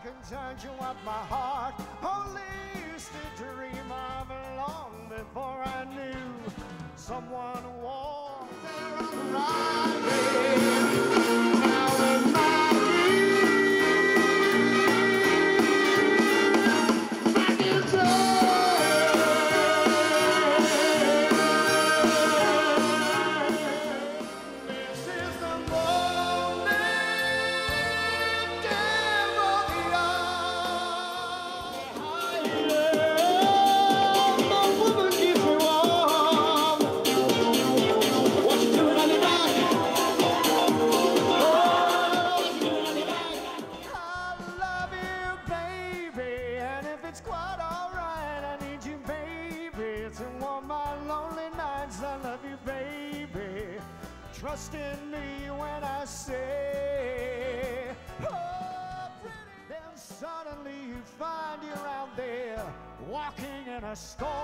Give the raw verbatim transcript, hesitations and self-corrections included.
can touch what my heart only used to dream of long before I knew someone warm there around me. Now in my dreams, I can this is the moment ever beyond. The woman keeps me warm. What you doing on the back? Oh, what you doing on the back? I love you, baby, and if it's quite alright, I need you, baby, to warm my lonely nights. I love you, baby. Trust in me when I say, oh, pretty. Then suddenly you find you're out there walking in a storm.